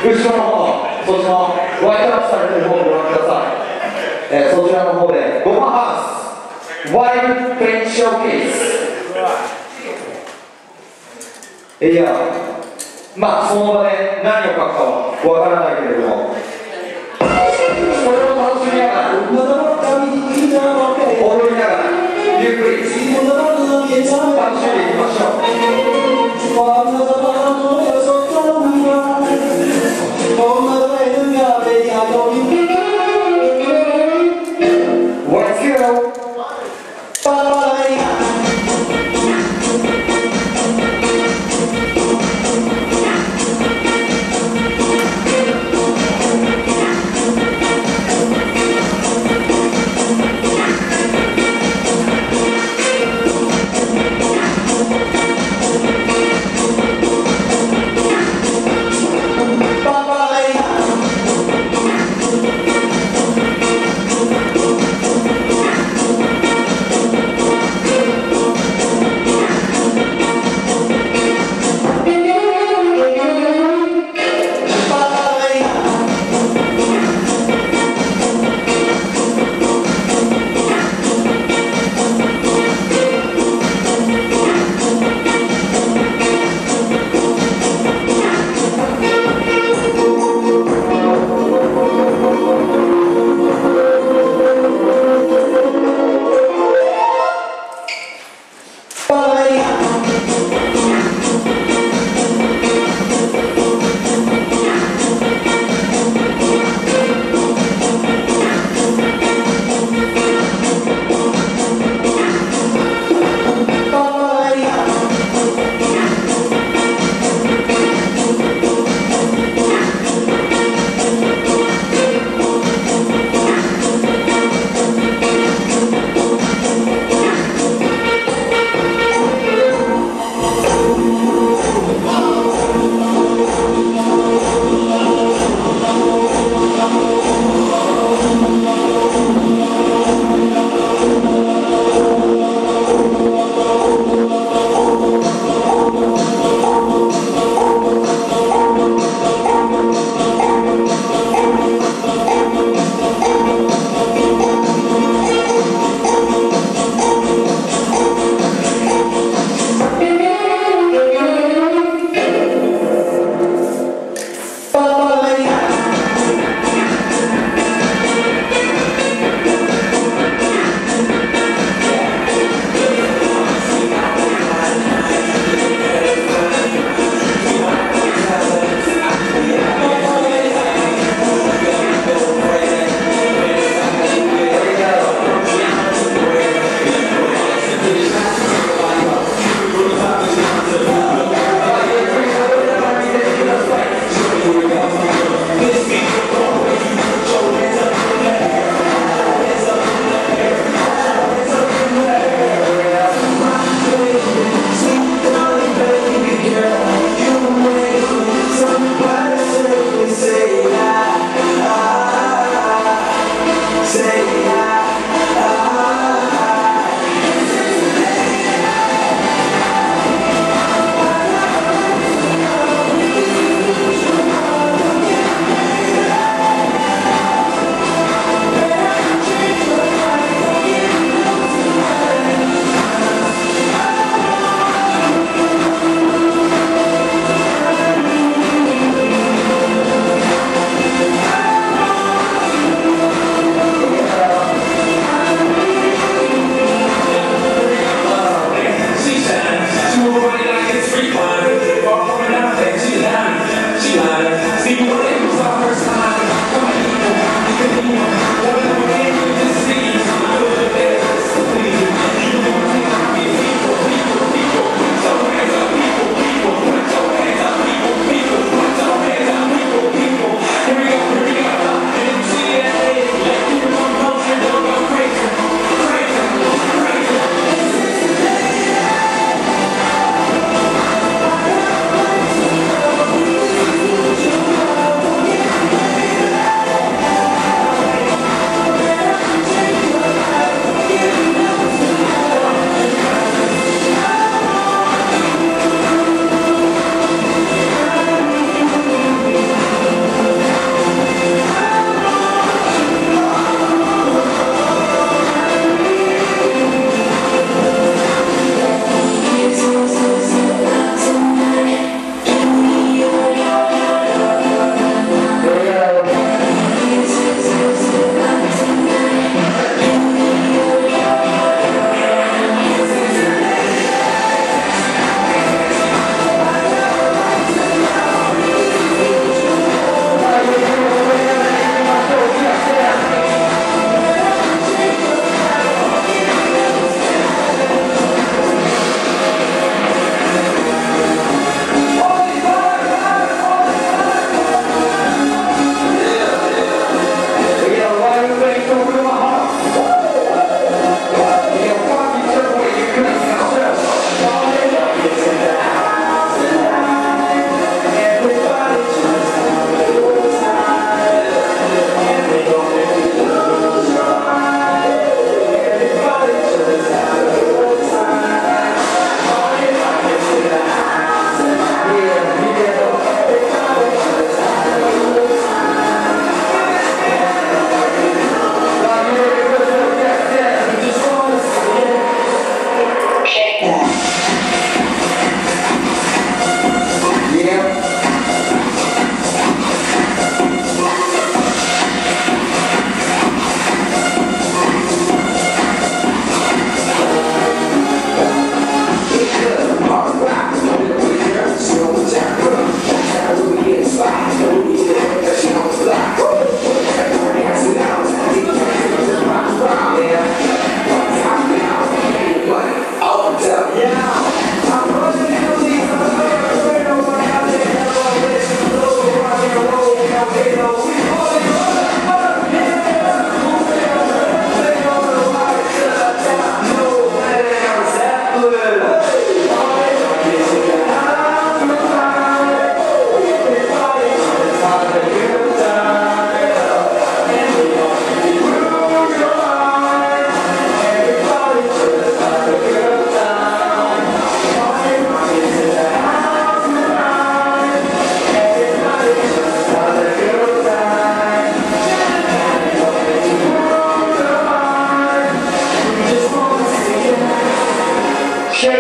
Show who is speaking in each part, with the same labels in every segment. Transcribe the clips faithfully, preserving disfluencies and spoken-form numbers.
Speaker 1: 後ろの方、そっちのワイトアップされてる方をご覧ください。えー、そちらの方でゴマハウスワイルドペンショーケース。いや、まあその場で何を書くかはわからないけれども、それを楽しみながら踊りながらゆっくり楽しんでいきましょう。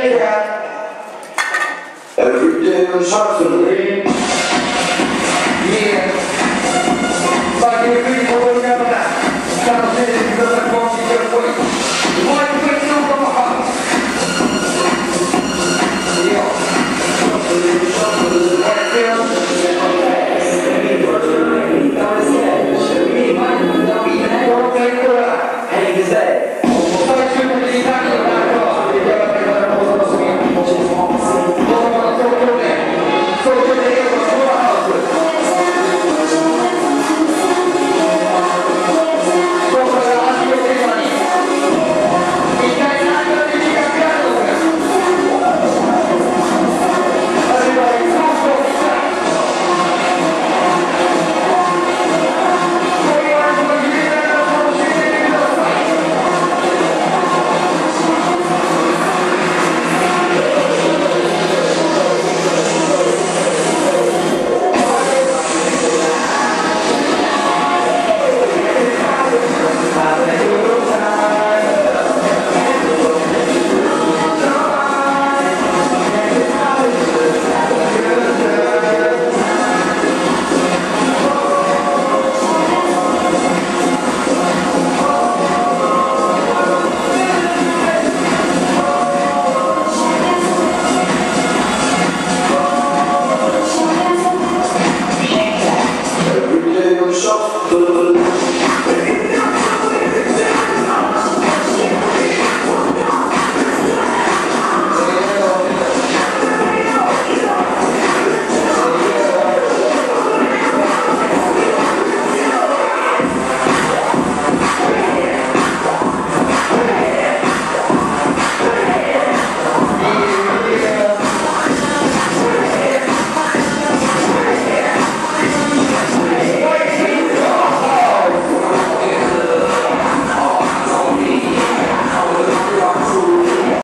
Speaker 1: Every day I'm shouting